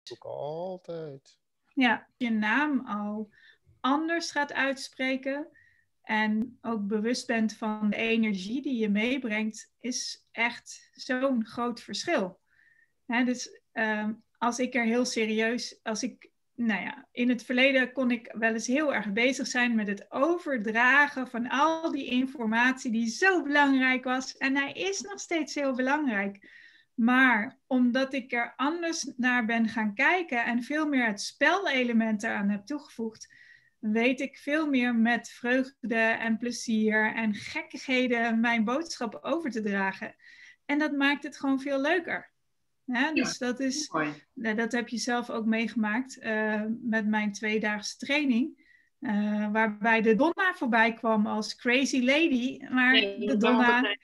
Ook altijd. Ja, je naam al anders gaat uitspreken en ook bewust bent van de energie die je meebrengt, is echt zo'n groot verschil. Dus als ik er heel serieus, in het verleden kon ik wel eens heel erg bezig zijn met het overdragen van al die informatie die zo belangrijk was. En hij is nog steeds heel belangrijk. Maar omdat ik er anders naar ben gaan kijken en veel meer het spelelement eraan heb toegevoegd, weet ik veel meer met vreugde en plezier en gekkigheden mijn boodschap over te dragen. En dat maakt het gewoon veel leuker. Dus dat heb je zelf ook meegemaakt met mijn 2-daagse training. Waarbij de Donna voorbij kwam als crazy lady. Maar de Donna...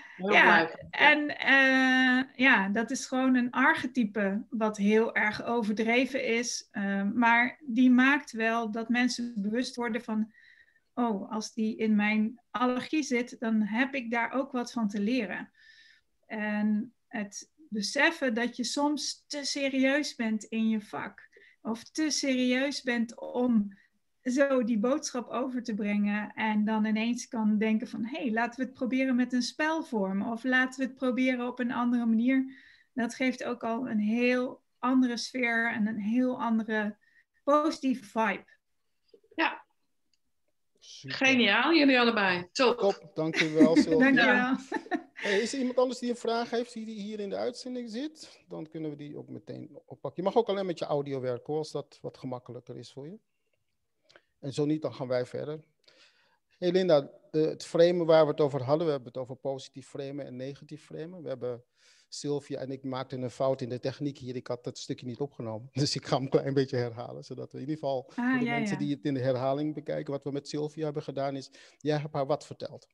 dat is gewoon een archetype wat heel erg overdreven is. Maar die maakt wel dat mensen bewust worden van... oh, als die in mijn allergie zit, dan heb ik daar ook wat van te leren. En het beseffen dat je soms te serieus bent in je vak. Of te serieus bent om zo die boodschap over te brengen. En dan ineens kan denken van... hé, laten we het proberen met een spelvorm. Of laten we het proberen op een andere manier. Dat geeft ook al een heel andere sfeer en een heel andere positieve vibe. Ja. Super. Geniaal, jullie allebei. Top, dankjewel Sylvia. Dankjewel. Hey, is er iemand anders die een vraag heeft die hier in de uitzending zit? Dan kunnen we die ook meteen oppakken. Je mag ook alleen met je audio werken hoor, als dat wat gemakkelijker is voor je. En zo niet, dan gaan wij verder. Hey Linda, het framen waar we het over hadden, we hebben het over positief framen en negatief framen. We hebben Sylvia en ik maakten een fout in de techniek hier. Ik had dat stukje niet opgenomen. Dus ik ga hem een klein beetje herhalen. Zodat we in ieder geval voor de mensen die het in de herhaling bekijken. Wat we met Sylvia hebben gedaan is, jij hebt haar wat verteld.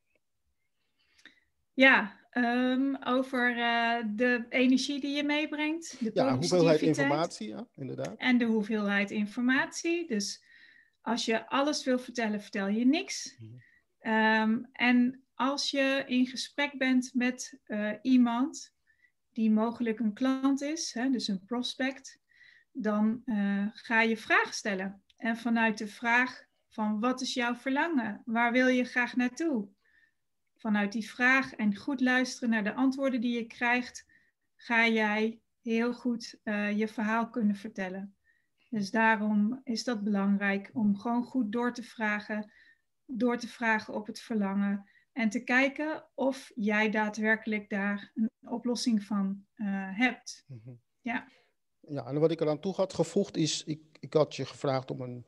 Ja, over de energie die je meebrengt. De hoeveelheid informatie, ja, inderdaad. En de hoeveelheid informatie. Dus als je alles wil vertellen, vertel je niks. En als je in gesprek bent met iemand die mogelijk een klant is, dus een prospect, dan ga je vragen stellen. En vanuit de vraag van wat is jouw verlangen? Waar wil je graag naartoe? Vanuit die vraag en goed luisteren naar de antwoorden die je krijgt, ga jij heel goed je verhaal kunnen vertellen. Dus daarom is dat belangrijk om gewoon goed door te vragen op het verlangen en te kijken of jij daadwerkelijk daar een oplossing van hebt. Ja. Ja, en wat ik eraan toe had gevoegd is, ik had je gevraagd om een,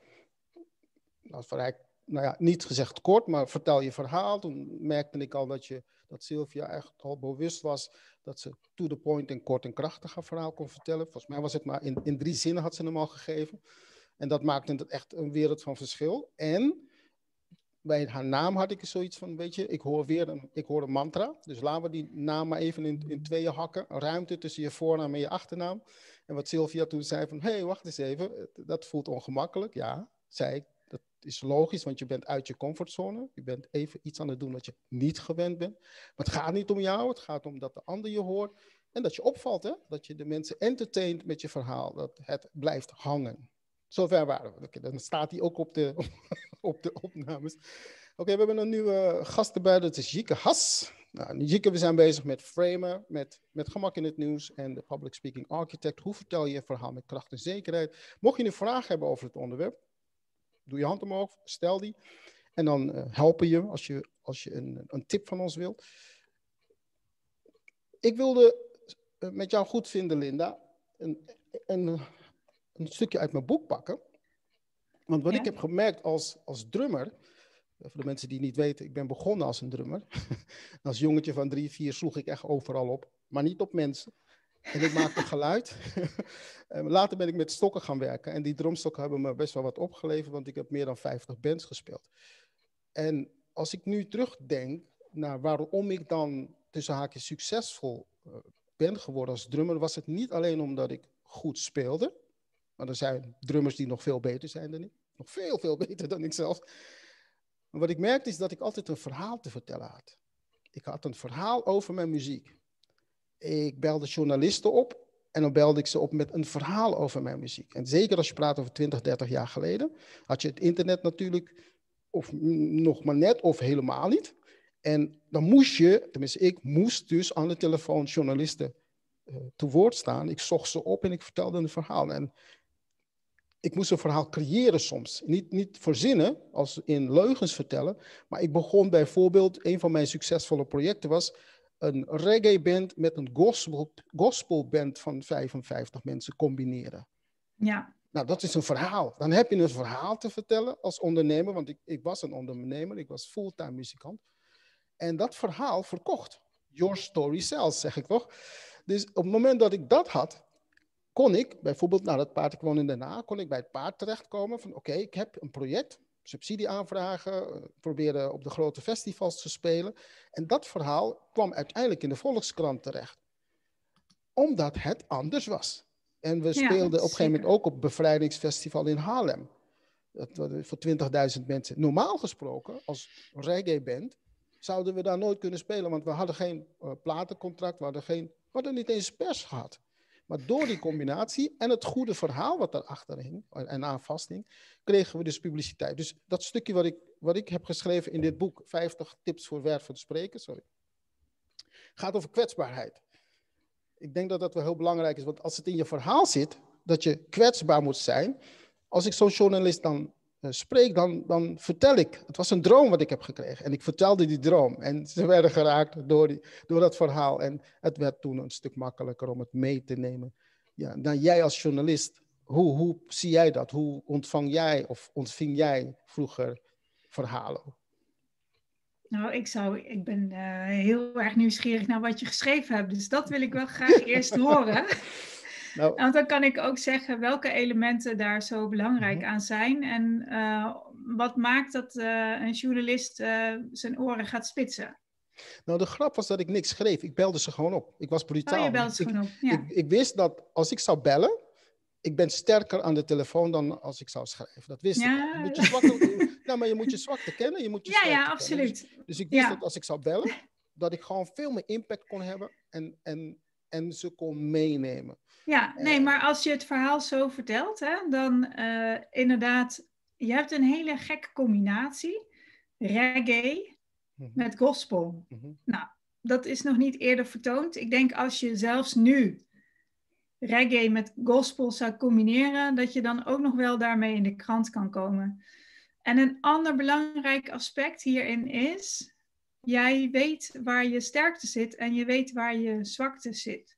niet gezegd kort, maar vertel je verhaal. Toen merkte ik al dat Sylvia echt al bewust was dat ze to the point en kort en krachtig haar verhaal kon vertellen. Volgens mij was het maar in 3 zinnen had ze hem al gegeven. En dat maakte het echt een wereld van verschil. En bij haar naam had ik zoiets van, weet je, ik hoor een mantra. Dus laten we die naam maar even in 2 hakken. Ruimte tussen je voornaam en je achternaam. En wat Sylvia toen zei van, hé, wacht eens even, dat voelt ongemakkelijk. Ja, zei ik, dat is logisch, want je bent uit je comfortzone. Je bent even iets aan het doen wat je niet gewend bent. Maar het gaat niet om jou, het gaat om dat de ander je hoort. En dat je opvalt, hè? Dat je de mensen entertaint met je verhaal. Dat het blijft hangen. Zover waren we. Okay, dan staat hij ook op de opnames. Oké, we hebben een nieuwe gast erbij, dat is Jieke Has. Nou, Jieke, we zijn bezig met framen, met gemak in het nieuws en de public speaking architect. Hoe vertel je je verhaal met kracht en zekerheid? Mocht je een vraag hebben over het onderwerp, doe je hand omhoog, stel die. En dan helpen je als je een tip van ons wilt. Ik wilde met jou goed vinden, Linda, een stukje uit mijn boek pakken. Want wat ik heb gemerkt als drummer, voor de mensen die niet weten, ik ben begonnen als een drummer. Als jongetje van 3, 4 sloeg ik echt overal op, maar niet op mensen. En ik maakte geluid. Later ben ik met stokken gaan werken. En die drumstokken hebben me best wel wat opgeleverd, want ik heb meer dan 50 bands gespeeld. En als ik nu terugdenk naar waarom ik dan tussen haakjes succesvol ben geworden als drummer, was het niet alleen omdat ik goed speelde. Maar er zijn drummers die nog veel beter zijn dan ik. Nog veel, veel beter dan ik zelf. Maar wat ik merkte is dat ik altijd een verhaal te vertellen had. Ik had een verhaal over mijn muziek. Ik belde journalisten op En dan belde ik ze op met een verhaal over mijn muziek. En zeker als je praat over 20, 30 jaar geleden, had je het internet natuurlijk, of nog maar net, of helemaal niet. En dan moest je, tenminste ik moest dus aan de telefoon journalisten te woord staan. Ik zocht ze op en ik vertelde een verhaal. En ik moest een verhaal creëren soms. Niet verzinnen, als in leugens vertellen. Maar ik begon bijvoorbeeld, een van mijn succesvolle projecten was een reggae-band met een gospelband van 55 mensen combineren. Ja. Nou, dat is een verhaal. Dan heb je een verhaal te vertellen als ondernemer, want ik was een ondernemer, ik was fulltime muzikant. En dat verhaal verkocht. Your story sells, zeg ik toch? Dus op het moment dat ik dat had, kon ik bijvoorbeeld, nou dat paard, ik woon in Den Haag, kon ik bij het paard terechtkomen van oké, ik heb een project, subsidie aanvragen, proberen op de grote festivals te spelen. En dat verhaal kwam uiteindelijk in de Volkskrant terecht. Omdat het anders was. En we speelden op een gegeven moment ook op het Bevrijdingsfestival in Haarlem. Voor 20.000 mensen. Normaal gesproken, als reggae-band, zouden we daar nooit kunnen spelen. Want we hadden geen platencontract, we hadden niet eens pers gehad. Maar door die combinatie en het goede verhaal wat daarachter hing en aan vasthing, kregen we dus publiciteit. Dus dat stukje wat ik heb geschreven in dit boek, 50 tips voor wervend spreken, gaat over kwetsbaarheid. Ik denk dat dat wel heel belangrijk is, want als het in je verhaal zit, dat je kwetsbaar moet zijn. Als ik zo'n journalist dan spreek, dan vertel ik. Het was een droom wat ik heb gekregen en ik vertelde die droom. En ze werden geraakt door dat verhaal. En het werd toen een stuk makkelijker om het mee te nemen. Ja, dan jij als journalist, hoe zie jij dat? Hoe ontvang jij of ontving jij vroeger verhalen? Nou, ik ben heel erg nieuwsgierig naar wat je geschreven hebt. Dus dat wil ik wel graag eerst horen. Nou, want dan kan ik ook zeggen welke elementen daar zo belangrijk aan zijn. En wat maakt dat een journalist zijn oren gaat spitsen? Nou, de grap was dat ik niks schreef. Ik belde ze gewoon op. Ik was brutaal. Oh, je belde ze gewoon op, ja. Ik wist dat als ik zou bellen, ik ben sterker aan de telefoon dan als ik zou schrijven. Dat wist ik al. Maar je moet je zwakte kennen. Je moet je ja, absoluut. Kennen. Dus ik wist dat als ik zou bellen, dat ik gewoon veel meer impact kon hebben en ze kon meenemen. Ja, nee, maar als je het verhaal zo vertelt, hè, dan inderdaad, je hebt een hele gekke combinatie. Reggae met gospel. Nou, dat is nog niet eerder vertoond. Ik denk als je zelfs nu reggae met gospel zou combineren, dat je dan ook nog wel daarmee in de krant kan komen. En een ander belangrijk aspect hierin is, jij weet waar je sterkte zit en je weet waar je zwakte zit.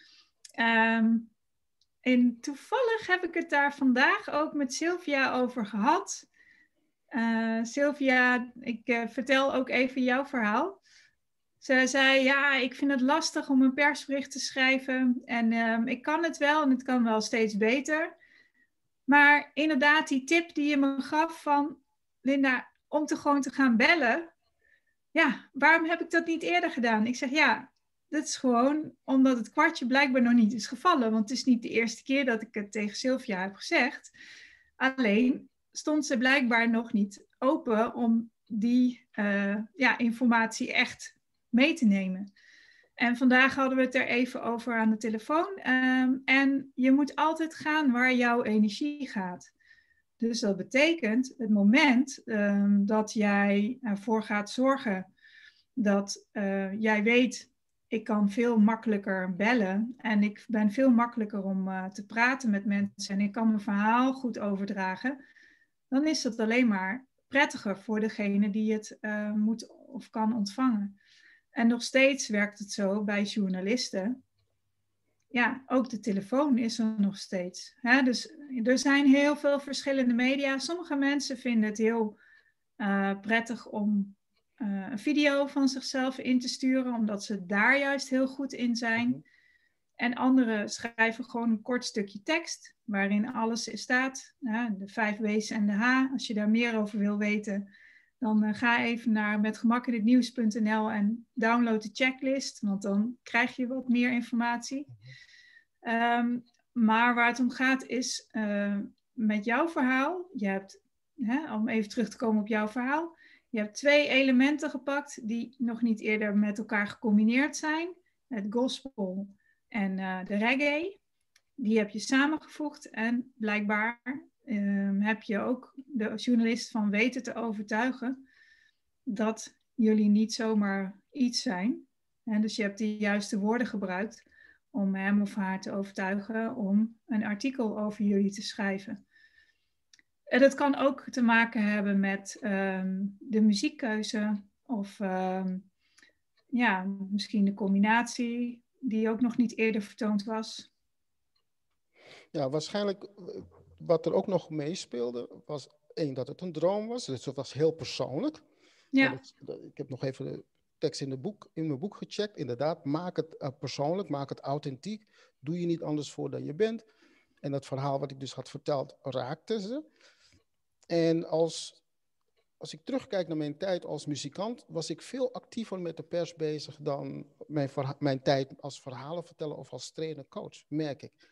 En toevallig heb ik het daar vandaag ook met Sylvia over gehad. Sylvia, ik vertel ook even jouw verhaal. Ze zei, ja, ik vind het lastig om een persbericht te schrijven. En ik kan het wel en het kan wel steeds beter. Maar inderdaad, die tip die je me gaf van, Linda, om gewoon te gaan bellen. Ja, waarom heb ik dat niet eerder gedaan? Ik zeg, ja, dat is gewoon omdat het kwartje blijkbaar nog niet is gevallen. Want het is niet de eerste keer dat ik het tegen Sylvia heb gezegd. Alleen stond ze blijkbaar nog niet open om die informatie echt mee te nemen. En vandaag hadden we het er even over aan de telefoon. En je moet altijd gaan waar jouw energie gaat. Dus dat betekent het moment dat jij ervoor gaat zorgen dat jij weet, ik kan veel makkelijker bellen en ik ben veel makkelijker om te praten met mensen en ik kan mijn verhaal goed overdragen, dan is dat alleen maar prettiger voor degene die het moet of kan ontvangen. En nog steeds werkt het zo bij journalisten. Ja, ook de telefoon is er nog steeds. Hè? Dus er zijn heel veel verschillende media. Sommige mensen vinden het heel prettig om een video van zichzelf in te sturen, omdat ze daar juist heel goed in zijn. En anderen schrijven gewoon een kort stukje tekst, waarin alles staat. De 5 W's en de H. Als je daar meer over wil weten, dan ga even naar metgemakkelijknieuws.nl en download de checklist, want dan krijg je wat meer informatie. Maar waar het om gaat is, met jouw verhaal, je hebt, om even terug te komen op jouw verhaal, je hebt 2 elementen gepakt die nog niet eerder met elkaar gecombineerd zijn. Het gospel en de reggae. Die heb je samengevoegd en blijkbaar heb je ook de journalist van weten te overtuigen dat jullie niet zomaar iets zijn. En dus je hebt de juiste woorden gebruikt om hem of haar te overtuigen om een artikel over jullie te schrijven. En dat kan ook te maken hebben met de muziekkeuze of misschien de combinatie die ook nog niet eerder vertoond was. Ja, waarschijnlijk wat er ook nog meespeelde was één, dat het een droom was. Dus het was heel persoonlijk. Ja. Ik heb nog even de tekst in mijn boek gecheckt. Inderdaad, maak het persoonlijk, maak het authentiek. Doe je niet anders voor dan je bent. En dat verhaal wat ik dus had verteld, raakte ze. En als ik terugkijk naar mijn tijd als muzikant, was ik veel actiever met de pers bezig dan mijn tijd als verhalenverteller of als trainer-coach, merk ik.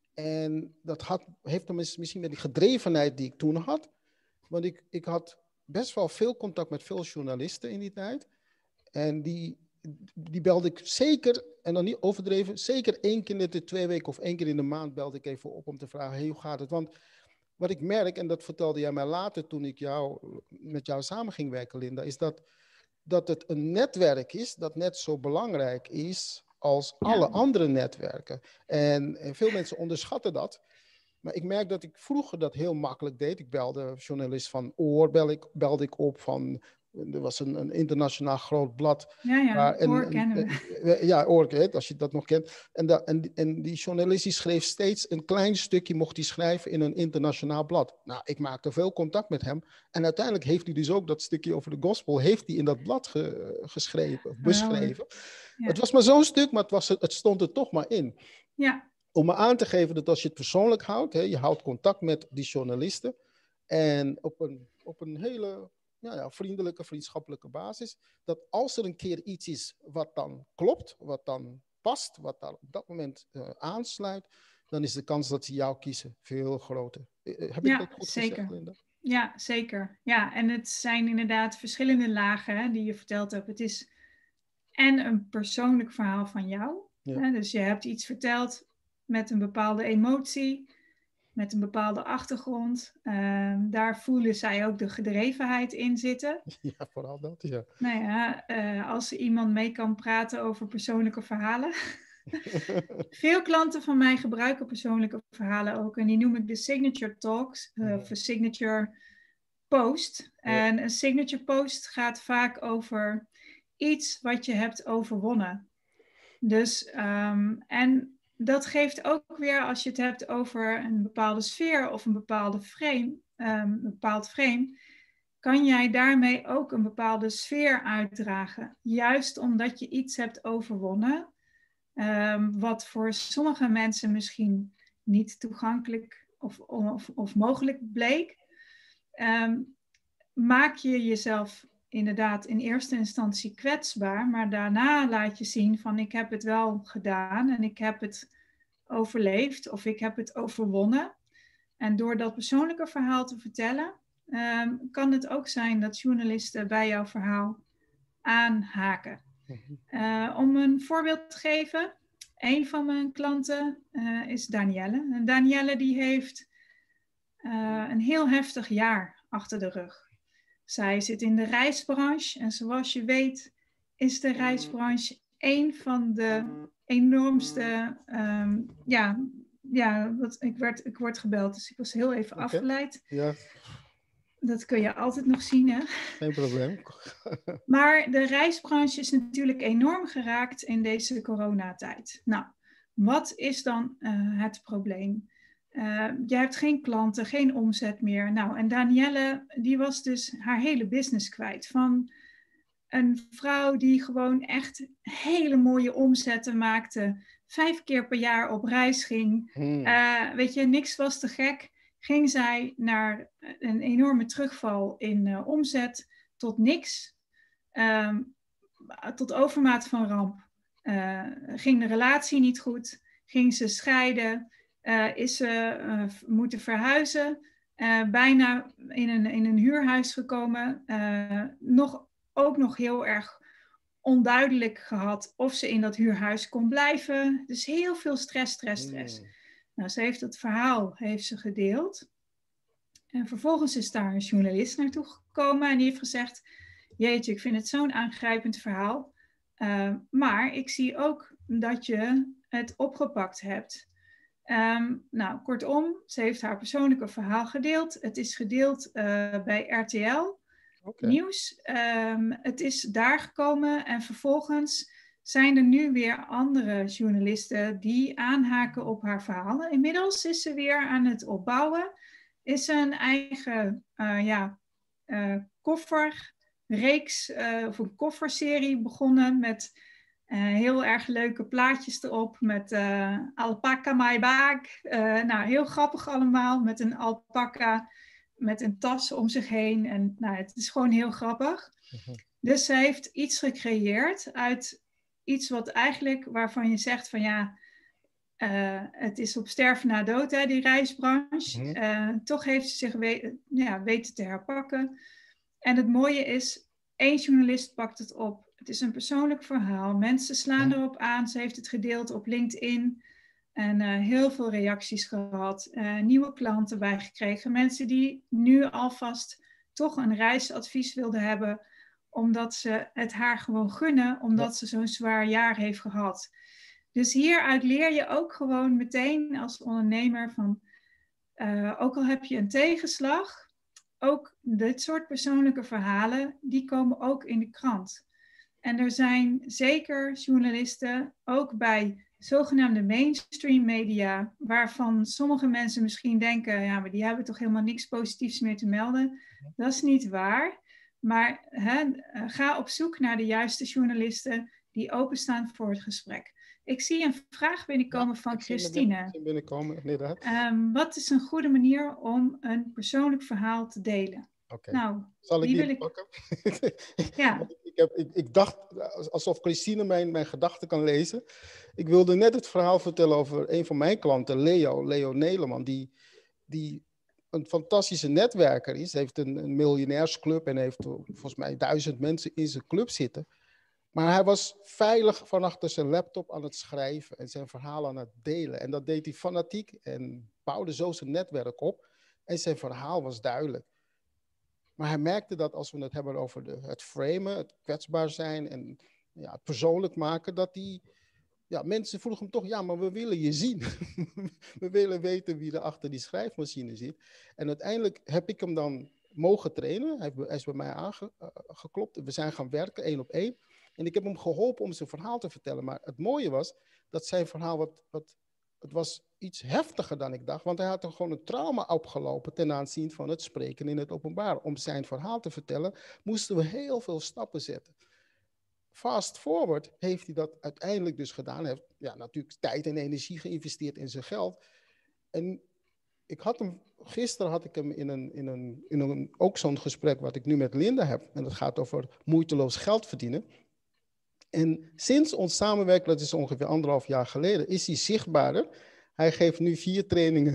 En dat heeft dan misschien met die gedrevenheid die ik toen had. Want ik had best wel veel contact met veel journalisten in die tijd. En die belde ik zeker, en dan niet overdreven, zeker 1 keer in de 2 weken of 1 keer in de maand belde ik even op om te vragen, hey, hoe gaat het? Want wat ik merk, en dat vertelde jij mij later toen ik met jou samen ging werken, Linda, is dat het een netwerk is dat net zo belangrijk is als alle andere netwerken. En veel mensen onderschatten dat. Maar ik merk dat ik vroeger dat heel makkelijk deed. Ik belde journalist van Oor, belde ik op van... Er was een internationaal groot blad. Oor kennen we. Ja, Oor, als je dat nog kent. En die journalist die schreef steeds een klein stukje, mocht hij schrijven in een internationaal blad. Nou, ik maakte veel contact met hem. En uiteindelijk heeft hij dus ook dat stukje over de gospel, heeft hij in dat blad geschreven, beschreven. Ja. Het was maar zo'n stuk, maar het stond er toch maar in. Ja. Om me aan te geven dat als je het persoonlijk houdt, je houdt contact met die journalisten. En op een hele vriendelijke, vriendschappelijke basis. Dat als er een keer iets is wat dan klopt, wat dan past, wat daar op dat moment aansluit, dan is de kans dat ze jou kiezen veel groter. Heb ik dat goed gezegd, Linda? Ja, zeker. Ja, en het zijn inderdaad verschillende lagen die je verteld hebt. Het is en een persoonlijk verhaal van jou. Ja. Dus je hebt iets verteld met een bepaalde emotie, met een bepaalde achtergrond. Daar voelen zij ook de gedrevenheid in zitten. Ja, vooral dat, ja. Nou ja, als iemand mee kan praten over persoonlijke verhalen. Veel klanten van mij gebruiken persoonlijke verhalen ook. En die noem ik de signature talks, of signature post. Ja. En een signature post gaat vaak over iets wat je hebt overwonnen. Dus, en dat geeft ook weer, als je het hebt over een bepaalde sfeer of een bepaalde een bepaald frame, kan jij daarmee ook een bepaalde sfeer uitdragen. Juist omdat je iets hebt overwonnen, wat voor sommige mensen misschien niet toegankelijk of mogelijk bleek, maak je jezelf inderdaad in eerste instantie kwetsbaar, maar daarna laat je zien van ik heb het wel gedaan en ik heb het overleefd of ik heb het overwonnen. En door dat persoonlijke verhaal te vertellen, kan het ook zijn dat journalisten bij jouw verhaal aanhaken. Om een voorbeeld te geven, een van mijn klanten is Danielle. En Danielle die heeft een heel heftig jaar achter de rug. Zij zit in de reisbranche en zoals je weet is de reisbranche een van de enormste... ik word gebeld, dus ik was heel even afgeleid. Ja. Dat kun je altijd nog zien, hè? Geen probleem. Maar de reisbranche is natuurlijk enorm geraakt in deze coronatijd. Nou, wat is dan het probleem? Je hebt geen klanten, geen omzet meer. Nou, en Danielle, die was dus haar hele business kwijt. Van een vrouw die gewoon echt hele mooie omzetten maakte. 5 keer per jaar op reis ging. Weet je, niks was te gek. Ging zij naar een enorme terugval in omzet tot niks. Tot overmaat van ramp. Ging de relatie niet goed. Ging ze scheiden. Is ze moeten verhuizen. Bijna in een huurhuis gekomen. Ook nog heel erg onduidelijk gehad of ze in dat huurhuis kon blijven. Dus heel veel stress. Nou, ze heeft het verhaal gedeeld. En vervolgens is daar een journalist naartoe gekomen en die heeft gezegd, jeetje, ik vind het zo'n aangrijpend verhaal. Maar ik zie ook dat je het opgepakt hebt. Nou, kortom, ze heeft haar persoonlijke verhaal gedeeld. Het is gedeeld bij RTL Nieuws. Het is daar gekomen en vervolgens zijn er nu weer andere journalisten die aanhaken op haar verhalen. Inmiddels is ze weer aan het opbouwen. Is ze een eigen kofferreeks of een kofferserie begonnen met heel erg leuke plaatjes erop met alpaca my bag. Nou, heel grappig allemaal met een alpaca met een tas om zich heen. En nou, het is gewoon heel grappig. Dus ze heeft iets gecreëerd uit iets wat eigenlijk waarvan je zegt van ja, het is op sterven na dood, hè, die reisbranche. Toch heeft ze zich weten te herpakken. En het mooie is, 1 journalist pakt het op. Het is een persoonlijk verhaal. Mensen slaan erop aan. Ze heeft het gedeeld op LinkedIn. En heel veel reacties gehad. Nieuwe klanten bijgekregen. Mensen die nu alvast toch een reisadvies wilden hebben. Omdat ze het haar gewoon gunnen. Omdat ze zo'n zwaar jaar heeft gehad. Dus hieruit leer je ook gewoon meteen als ondernemer van... ook al heb je een tegenslag... Ook dit soort persoonlijke verhalen, die komen ook in de krant. En er zijn zeker journalisten, ook bij zogenaamde mainstream media, waarvan sommige mensen misschien denken, ja, maar die hebben toch helemaal niks positiefs meer te melden. Dat is niet waar. Maar ga op zoek naar de juiste journalisten die openstaan voor het gesprek. Ik zie een vraag binnenkomen van Christine. Wat is een goede manier om een persoonlijk verhaal te delen? Okay. Nou, zal ik die pakken? Ja. Ik dacht, alsof Christine mijn gedachten kan lezen. Ik wilde net het verhaal vertellen over een van mijn klanten, Leo Neleman, die een fantastische netwerker is. Hij heeft een miljonairsclub en heeft volgens mij 1000 mensen in zijn club zitten. Maar hij was veilig van achter zijn laptop aan het schrijven en zijn verhaal aan het delen. En dat deed hij fanatiek en bouwde zo zijn netwerk op. En zijn verhaal was duidelijk. Maar hij merkte dat als we het hebben over het framen, het kwetsbaar zijn en het persoonlijk maken, dat mensen vroegen hem toch, ja, maar we willen je zien. We willen weten wie er achter die schrijfmachine zit. En uiteindelijk heb ik hem dan mogen trainen. Hij is bij mij aangeklopt. We zijn gaan werken, 1 op 1. En ik heb hem geholpen om zijn verhaal te vertellen. Maar het mooie was dat zijn verhaal het was iets heftiger dan ik dacht. Want hij had er gewoon een trauma opgelopen ten aanzien van het spreken in het openbaar. Om zijn verhaal te vertellen moesten we heel veel stappen zetten. Fast forward heeft hij dat uiteindelijk dus gedaan. Hij heeft natuurlijk tijd en energie geïnvesteerd in zijn geld. En gisteren had ik hem in een ook zo'n gesprek wat ik nu met Linda heb. En dat gaat over moeiteloos geld verdienen. En sinds ons samenwerken, dat is ongeveer 1,5 jaar geleden, is hij zichtbaarder. Hij geeft nu 4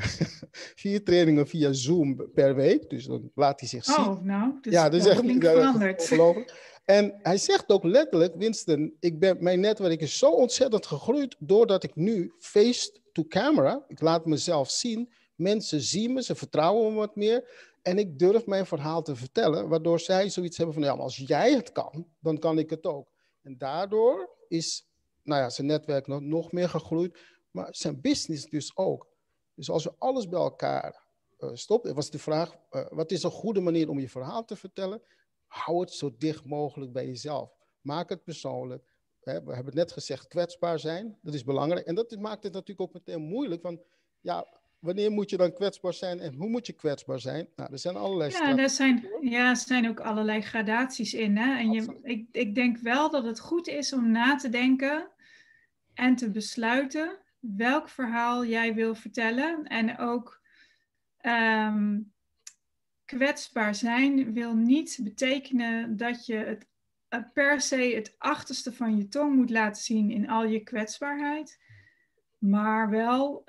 trainingen via Zoom per week. Dus dan laat hij zich zien. Oh, nou, dus ja, dus dat klinkt veranderd. Ongelooflijk. En hij zegt ook letterlijk, Winston, mijn netwerk is zo ontzettend gegroeid doordat ik nu face to camera, ik laat mezelf zien, mensen zien me, ze vertrouwen me wat meer en ik durf mijn verhaal te vertellen, waardoor zij zoiets hebben van, ja, maar als jij het kan, dan kan ik het ook. En daardoor is zijn netwerk nog meer gegroeid, maar zijn business dus ook. Dus als we alles bij elkaar stoppen, was de vraag, wat is een goede manier om je verhaal te vertellen? Hou het zo dicht mogelijk bij jezelf. Maak het persoonlijk. We hebben het net gezegd, kwetsbaar zijn, dat is belangrijk. En dat maakt het natuurlijk ook meteen moeilijk, van wanneer moet je dan kwetsbaar zijn en hoe moet je kwetsbaar zijn? Nou, er zijn allerlei er zijn ook allerlei gradaties in. Hè? En ik denk wel dat het goed is om na te denken en te besluiten welk verhaal jij wil vertellen. En ook kwetsbaar zijn wil niet betekenen dat je per se het achterste van je tong moet laten zien in al je kwetsbaarheid. Maar wel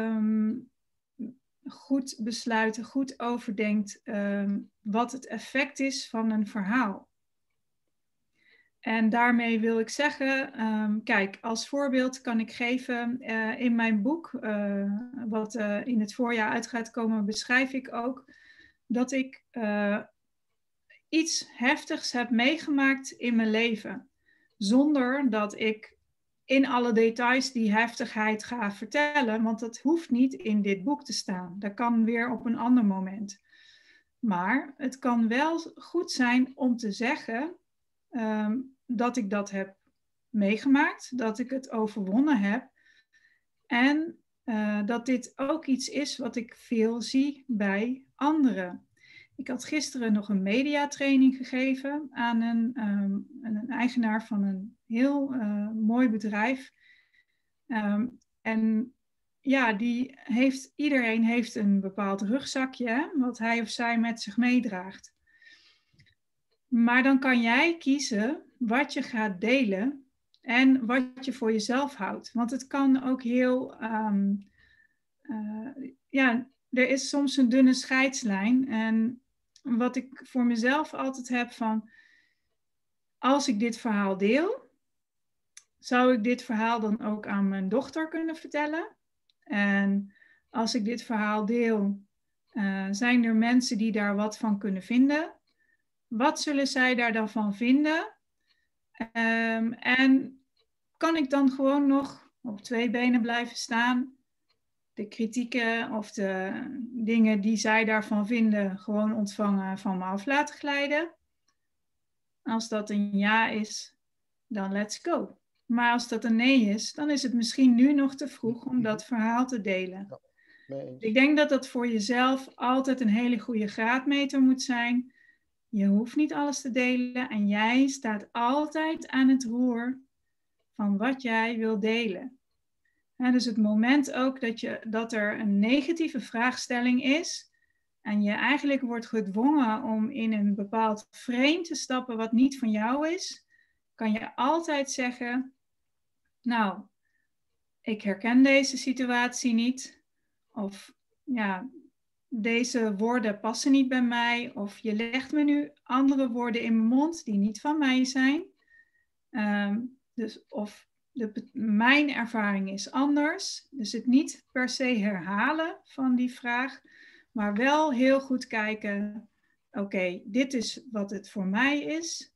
goed besluiten, goed overdenkt wat het effect is van een verhaal. En daarmee wil ik zeggen, kijk, als voorbeeld kan ik geven, in mijn boek, wat in het voorjaar uit gaat komen, beschrijf ik ook dat ik iets heftigs heb meegemaakt in mijn leven. Zonder dat ik in alle details die heftigheid ga vertellen, want dat hoeft niet in dit boek te staan. Dat kan weer op een ander moment. Maar het kan wel goed zijn om te zeggen dat ik dat heb meegemaakt, dat ik het overwonnen heb en dat dit ook iets is wat ik veel zie bij anderen. Ik had gisteren nog een mediatraining gegeven aan een eigenaar van een heel mooi bedrijf. En ja, iedereen heeft een bepaald rugzakje, hè, wat hij of zij met zich meedraagt. Maar dan kan jij kiezen wat je gaat delen en wat je voor jezelf houdt. Want het kan ook heel... er is soms een dunne scheidslijn. En wat ik voor mezelf altijd heb van... Als ik dit verhaal deel, zou ik dit verhaal dan ook aan mijn dochter kunnen vertellen? En als ik dit verhaal deel, zijn er mensen die daar wat van kunnen vinden? Wat zullen zij daar dan van vinden? En kan ik dan gewoon nog op 2 benen blijven staan? De kritieken of de dingen die zij daarvan vinden gewoon ontvangen, van me af laten glijden? Als dat een ja is, dan let's go. Maar als dat een nee is, dan is het misschien nu nog te vroeg om dat verhaal te delen. Ja, ik denk dat dat voor jezelf altijd een hele goede graadmeter moet zijn. Je hoeft niet alles te delen en jij staat altijd aan het roer van wat jij wil delen. Dus het moment ook dat er een negatieve vraagstelling is en je eigenlijk wordt gedwongen om in een bepaald frame te stappen wat niet van jou is, kan je altijd zeggen, nou, ik herken deze situatie niet. Of ja, deze woorden passen niet bij mij. Of je legt me nu andere woorden in mijn mond die niet van mij zijn. Mijn ervaring is anders. Dus het niet per se herhalen van die vraag. Maar wel heel goed kijken. Oké, dit is wat het voor mij is.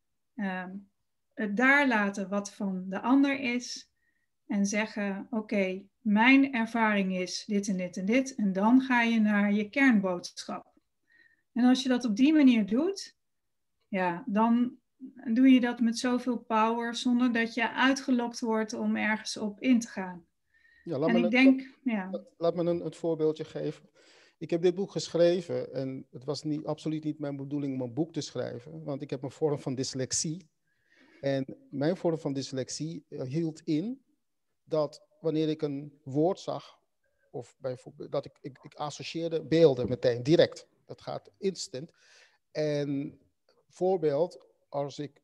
Het daar laten wat van de ander is. En zeggen, oké, mijn ervaring is dit en dit en dit. En dan ga je naar je kernboodschap. En als je dat op die manier doet, ja, dan doe je dat met zoveel power, zonder dat je uitgelokt wordt om ergens op in te gaan. Ja, laat me een voorbeeldje geven. Ik heb dit boek geschreven en het was absoluut niet mijn bedoeling om een boek te schrijven, want ik heb een vorm van dyslexie. En mijn vorm van dyslexie hield in dat wanneer ik een woord zag, of bijvoorbeeld dat ik associeerde beelden meteen, direct. Dat gaat instant. En voorbeeld, als ik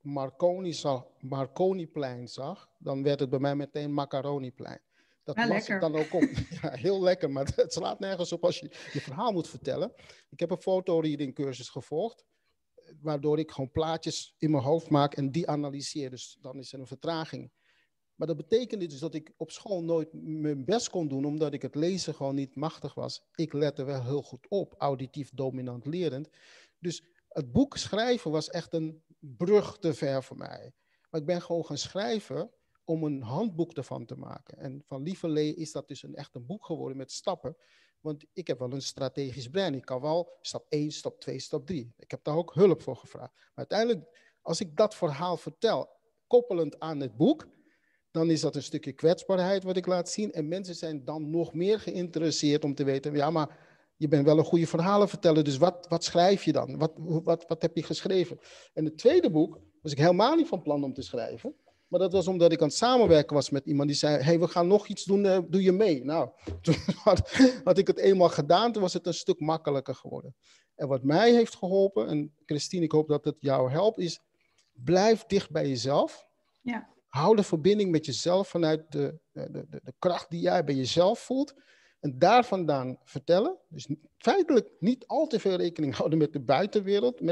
Marconiplein zag, dan werd het bij mij meteen Macaroniplein. Dat las ik dan ook op. Ja, heel lekker, maar het slaat nergens op als je je verhaal moet vertellen. Ik heb een fotoreading cursus gevolgd, waardoor ik gewoon plaatjes in mijn hoofd maak en die analyseer. Dus dan is er een vertraging. Maar dat betekende dus dat ik op school nooit mijn best kon doen, omdat ik het lezen gewoon niet machtig was. Ik lette wel heel goed op, auditief dominant lerend. Dus het boek schrijven was echt een brug te ver voor mij. Maar ik ben gewoon gaan schrijven om een handboek ervan te maken. En van Lieverlee is dat dus echt een boek geworden met stappen. Want ik heb wel een strategisch brein. Ik kan wel stap 1, stap 2, stap 3. Ik heb daar ook hulp voor gevraagd. Maar uiteindelijk, als ik dat verhaal vertel, koppelend aan het boek, dan is dat een stukje kwetsbaarheid wat ik laat zien. En mensen zijn dan nog meer geïnteresseerd om te weten, ja, maar je bent wel een goede verhalenverteller, dus wat schrijf je dan? Wat heb je geschreven? En het tweede boek was ik helemaal niet van plan om te schrijven. Maar dat was omdat ik aan het samenwerken was met iemand die zei, hey, we gaan nog iets doen, doe je mee? Nou, toen had ik het eenmaal gedaan, toen was het een stuk makkelijker geworden. En wat mij heeft geholpen, en Christine, ik hoop dat het jou helpt, is blijf dicht bij jezelf. Ja. Hou de verbinding met jezelf vanuit de kracht die jij bij jezelf voelt. En daar vandaan vertellen. Dus feitelijk niet al te veel rekening houden met de buitenwereld, met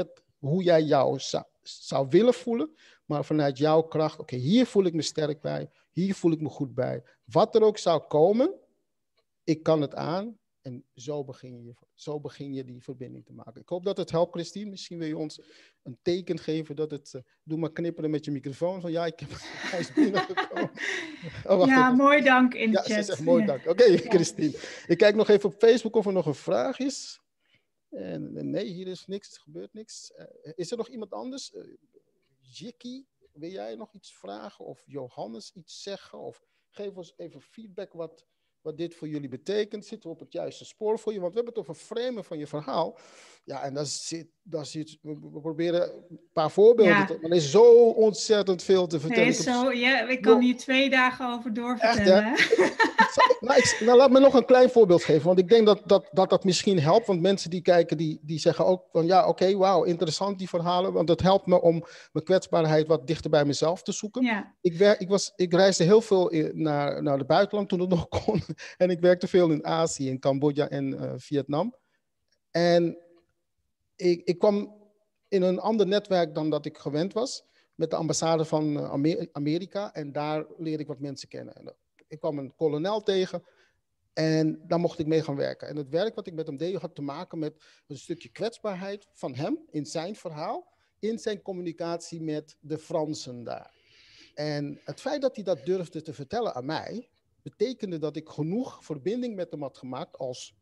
hoe jij jou zou willen voelen, maar vanuit jouw kracht, oké, hier voel ik me sterk bij, hier voel ik me goed bij. Wat er ook zou komen, ik kan het aan en zo begin je die verbinding te maken. Ik hoop dat het helpt, Christine. Misschien wil je ons een teken geven dat het... doe maar knipperen met je microfoon. Van ja, hij is binnengekomen. Ja, mooi dank in de chat. Ja, ze zegt mooi dank. Oké, Christine. Ik kijk nog even op Facebook of er nog een vraag is. En nee, hier is niks, er gebeurt niks. Is er nog iemand anders? Jikki, wil jij nog iets vragen? Of Johannes iets zeggen? Of geef ons even feedback wat dit voor jullie betekent. Zitten we op het juiste spoor voor je? Want we hebben het over framen van je verhaal. Ja, en we proberen een paar voorbeelden. Ja. Maar er is zo ontzettend veel te vertellen. Nee, ik kan hier 2 dagen over doorvertellen. Nou, laat me nog een klein voorbeeld geven. Want ik denk dat misschien helpt. Want mensen die kijken, die zeggen ook van ja, oké, wauw, interessant die verhalen. Want dat helpt me om mijn kwetsbaarheid wat dichter bij mezelf te zoeken. Ja. Ik reisde heel veel naar het buitenland toen het nog kon. En ik werkte veel in Azië, in Cambodja en Vietnam. En ik kwam in een ander netwerk dan dat ik gewend was. Met de ambassade van Amerika. En daar leerde ik wat mensen kennen. En ik kwam een kolonel tegen. En daar mocht ik mee gaan werken. En het werk wat ik met hem deed had te maken met een stukje kwetsbaarheid van hem in zijn verhaal. In zijn communicatie met de Fransen daar. En het feit dat hij dat durfde te vertellen aan mij, betekende dat ik genoeg verbinding met hem had gemaakt als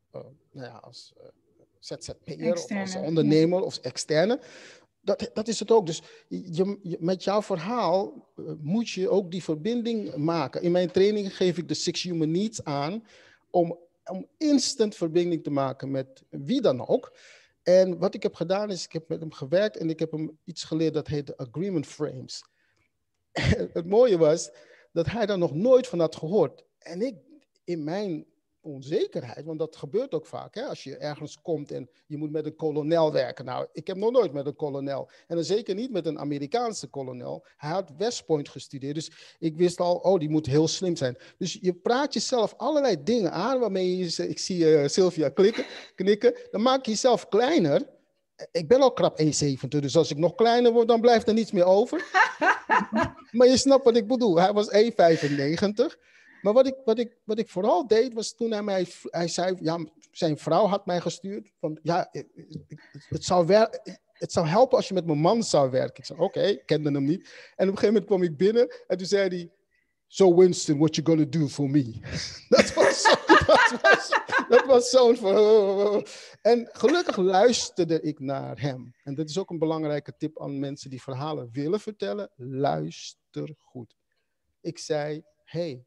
ZZP'er of als ondernemer of externe. Dat is het ook. Dus met jouw verhaal moet je ook die verbinding maken. In mijn training geef ik de 6 Human Needs aan om instant verbinding te maken met wie dan ook. En wat ik heb gedaan is, ik heb met hem gewerkt en ik heb hem iets geleerd dat heet agreement frames. Het mooie was dat hij daar nog nooit van had gehoord. En ik, in mijn onzekerheid, want dat gebeurt ook vaak, hè, als je ergens komt en je moet met een kolonel werken. Nou, ik heb nog nooit met een kolonel. En dan zeker niet met een Amerikaanse kolonel. Hij had West Point gestudeerd, dus ik wist al, oh, die moet heel slim zijn. Dus je praat jezelf allerlei dingen aan, waarmee je, ik zie Sylvia knikken, dan maak je jezelf kleiner. Ik ben al krap 1,70, dus als ik nog kleiner word, dan blijft er niets meer over. Maar je snapt wat ik bedoel. Hij was 1,95. Maar wat ik vooral deed, was toen hij zei, ja, zijn vrouw had mij gestuurd. Van, ja, het zou helpen als je met mijn man zou werken. Ik zei, oké, ik kende hem niet. En op een gegeven moment kwam ik binnen en toen zei hij, so Winston, what you gonna do for me? Dat was zo'n... En gelukkig luisterde ik naar hem. En dat is ook een belangrijke tip aan mensen die verhalen willen vertellen. Luister goed. Ik zei, hey,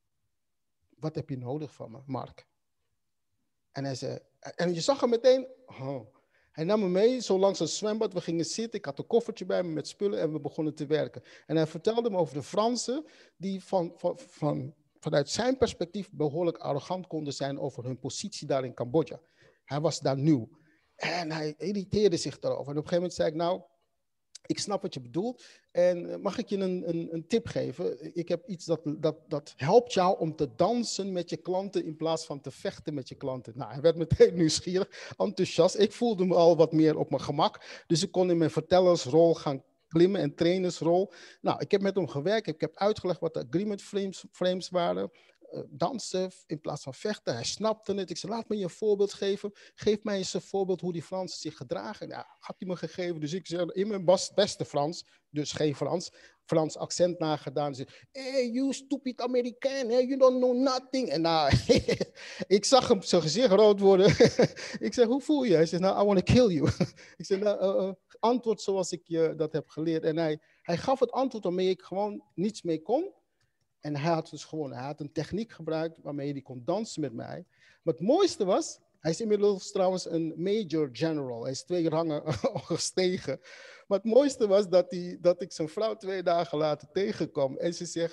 wat heb je nodig van me, Mark? En hij zei, en je zag hem meteen, hij nam me mee, zo langs het zwembad, we gingen zitten, ik had een koffertje bij me met spullen en we begonnen te werken. En hij vertelde me over de Fransen, die vanuit zijn perspectief behoorlijk arrogant konden zijn over hun positie daar in Cambodja. Hij was daar nieuw. En hij irriteerde zich daarover. En op een gegeven moment zei ik, nou, ik snap wat je bedoelt. En mag ik je een tip geven? Ik heb iets dat helpt jou om te dansen met je klanten in plaats van te vechten met je klanten. Nou, hij werd meteen nieuwsgierig, enthousiast. Ik voelde me al wat meer op mijn gemak. Dus ik kon in mijn vertellersrol gaan klimmen en trainersrol. Nou, ik heb met hem gewerkt. Ik heb uitgelegd wat de agreement frames waren. Dansen in plaats van vechten. Hij snapte het. Ik zei, laat me je een voorbeeld geven. Geef mij eens een voorbeeld hoe die Fransen zich gedragen. Nou, had hij me gegeven. Dus ik zei, in mijn beste Frans, dus geen Frans accent nagedaan. Zei, hey, you stupid American, you don't know nothing. En nou, ik zag hem zijn gezicht rood worden. Ik zei, hoe voel je? Hij zei, nou, I want to kill you. Ik zei, nou, antwoord zoals ik je dat heb geleerd. En hij gaf het antwoord waarmee ik gewoon niets mee kon. En hij had een techniek gebruikt waarmee hij kon dansen met mij. Maar het mooiste was, hij is inmiddels trouwens een major general. Hij is 2 rangen gestegen. Maar het mooiste was dat ik zijn vrouw 2 dagen later tegenkwam. En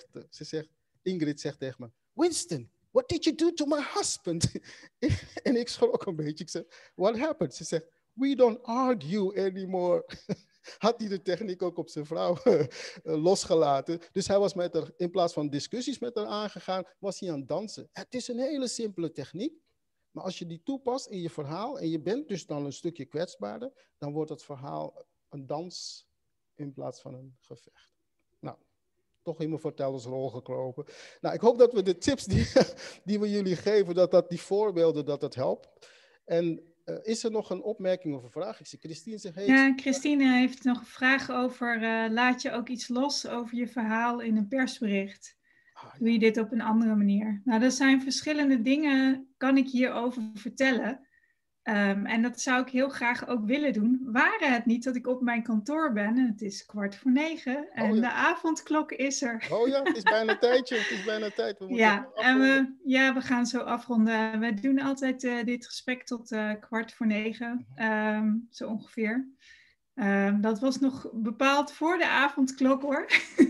Ingrid zegt tegen me, Winston, what did you do to my husband? En ik schrok een beetje. Ik zei, what happened? Ze zegt, we don't argue anymore. Had hij de techniek ook op zijn vrouw losgelaten. Dus hij was in plaats van discussies met haar aangegaan, was hij aan het dansen. Het is een hele simpele techniek. Maar als je die toepast in je verhaal en je bent dus dan een stukje kwetsbaarder, dan wordt het verhaal een dans in plaats van een gevecht. Nou, toch in mijn vertellersrol gekropen. Nou, ik hoop dat we de tips die we jullie geven, die voorbeelden, dat het helpt. En is er nog een opmerking of een vraag? Ik zie Christine zich heeft. Ja, Christine heeft nog een vraag over, laat je ook iets los over je verhaal in een persbericht? Doe je dit op een andere manier? Nou, er zijn verschillende dingen, kan ik hierover vertellen. En dat zou ik heel graag ook willen doen. Waren het niet dat ik op mijn kantoor ben en het is 8:45 en de avondklok is er. Oh ja, het is bijna tijdje. Het is bijna tijd. We moeten we gaan zo afronden. We doen altijd dit gesprek tot 8:45, zo ongeveer. Dat was nog bepaald voor de avondklok hoor.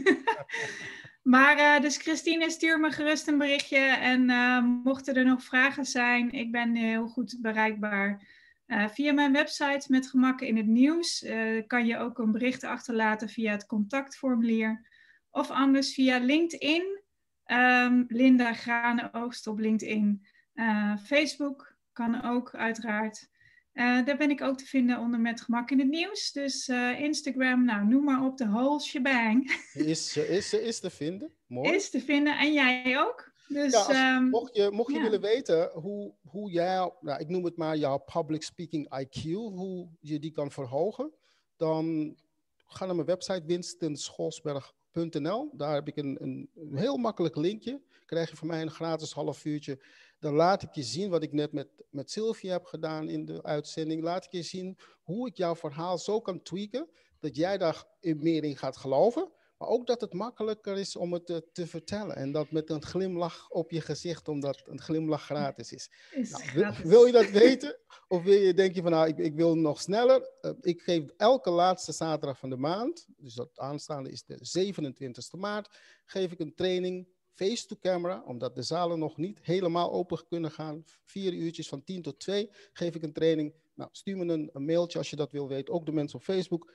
Maar dus Christine, stuur me gerust een berichtje en mochten er nog vragen zijn, ik ben heel goed bereikbaar. Via mijn website met gemak in het nieuws kan je ook een bericht achterlaten via het contactformulier. Of anders via LinkedIn, Linda Granenoogst op LinkedIn. Facebook kan ook uiteraard. Daar ben ik ook te vinden onder met gemak in het nieuws. Dus Instagram, nou noem maar op, de whole shebang. Is te vinden. Mooi. Is te vinden en jij ook. Dus, ja, mocht je willen weten hoe jij, nou, ik noem het maar jouw public speaking IQ, hoe je die kan verhogen, dan ga naar mijn website winstenscholsberg.nl. Daar heb ik een heel makkelijk linkje. Krijg je van mij een gratis half uurtje. Dan laat ik je zien wat ik net met Sylvia heb gedaan in de uitzending. Laat ik je zien hoe ik jouw verhaal zo kan tweaken, dat jij daar meer in gaat geloven. Maar ook dat het makkelijker is om het te vertellen. En dat met een glimlach op je gezicht, omdat een glimlach gratis is. Wil je dat weten? Of denk je van, nou, ik wil nog sneller? Ik geef elke laatste zaterdag van de maand, dus dat aanstaande is de 27e maart, geef ik een training face to camera, omdat de zalen nog niet helemaal open kunnen gaan. 4 uurtjes van 10 tot 2 geef ik een training. Nou, stuur me een mailtje als je dat wil weten. Ook de mensen op Facebook.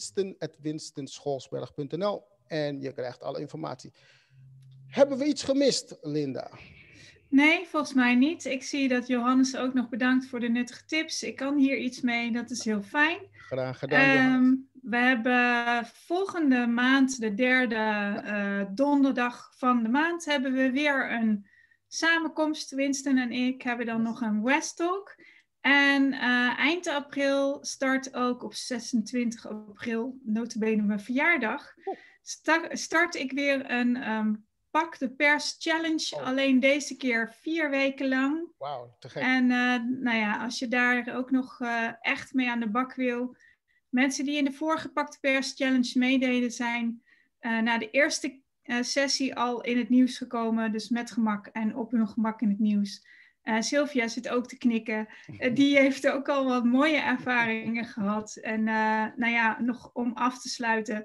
Winsten@winstenscholsberg.nl en je krijgt alle informatie. Hebben we iets gemist, Linda? Nee, volgens mij niet. Ik zie dat Johannes ook nog bedankt voor de nuttige tips. Ik kan hier iets mee, dat is heel fijn. Graag gedaan, we hebben volgende maand, de 3e donderdag van de maand, hebben we weer een samenkomst. Winston en ik hebben dan nog een West Talk. En eind april start ook op 26 april, nota bene mijn verjaardag, start ik weer een Pak de Pers Challenge. Alleen deze keer 4 weken lang. Wauw, te gek. En nou ja, als je daar ook nog echt mee aan de bak wil. Mensen die in de vorige Pak de Pers Challenge meededen zijn na de eerste sessie al in het nieuws gekomen. Dus met gemak en op hun gemak in het nieuws. Sylvia zit ook te knikken. Die heeft ook al wat mooie ervaringen gehad. En nou ja, nog om af te sluiten.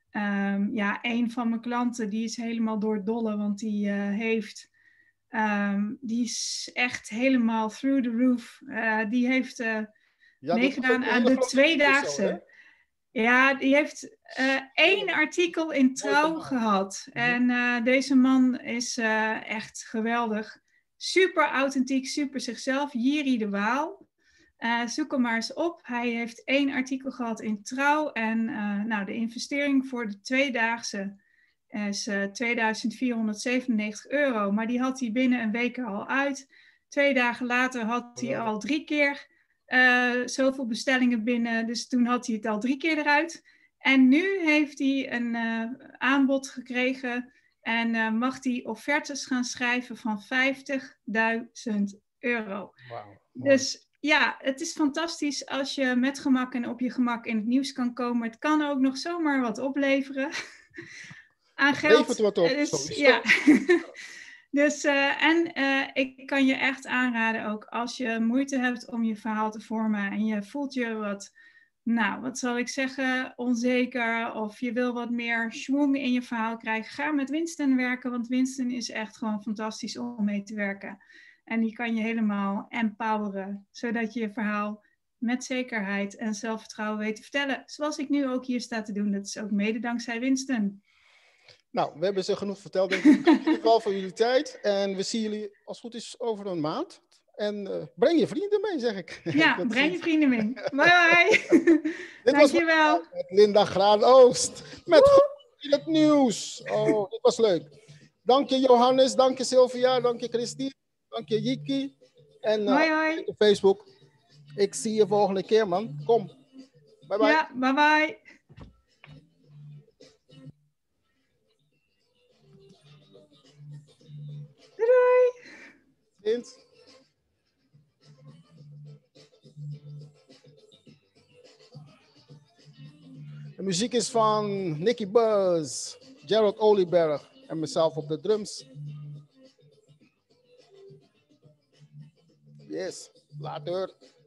Een van mijn klanten die is helemaal door het dolle. Want die is echt helemaal through the roof. Die heeft meegedaan aan de 2-daagse. Ja, die heeft 1 artikel in Trouw gehad. En deze man is echt geweldig. Super authentiek, super zichzelf. Jiri de Waal. Zoek hem maar eens op. Hij heeft 1 artikel gehad in Trouw. En nou, de investering voor de 2-daagse is €2.497. Maar die had hij binnen een week al uit. 2 dagen later had hij al 3 keer zoveel bestellingen binnen. Dus toen had hij het al 3 keer eruit. En nu heeft hij een aanbod gekregen. En mag hij offertes gaan schrijven van €50.000. Wauw. Dus ja, het is fantastisch als je met gemak en op je gemak in het nieuws kan komen. Het kan ook nog zomaar wat opleveren aan geld. Levert wat op. Dus, ja. Dus, ik kan je echt aanraden ook als je moeite hebt om je verhaal te vormen en je voelt je wat zal ik zeggen, onzeker of je wil wat meer schwung in je verhaal krijgen, ga met Winston werken, want Winston is echt gewoon fantastisch om mee te werken. En die kan je helemaal empoweren, zodat je je verhaal met zekerheid en zelfvertrouwen weet te vertellen. Zoals ik nu ook hier sta te doen, dat is ook mede dankzij Winston. Nou, we hebben ze genoeg verteld. Dank jullie wel voor jullie tijd. En we zien jullie als het goed is over een maand. En breng je vrienden mee, zeg ik. Ja, breng je vrienden mee. Bye bye. Dankjewel. Met Linda Graan-Oost. Met in het nieuws. Oh, dit was leuk. Dank je Johannes, dank je Sylvia, dank je Christine, dank je Jiki. En op Facebook. Ik zie je volgende keer, man. Kom. Bye bye. Ja, bye bye. Doei. Ziens. De muziek is van Nicky Buzz, Gerald Olieberg en mezelf op de drums. Yes, later.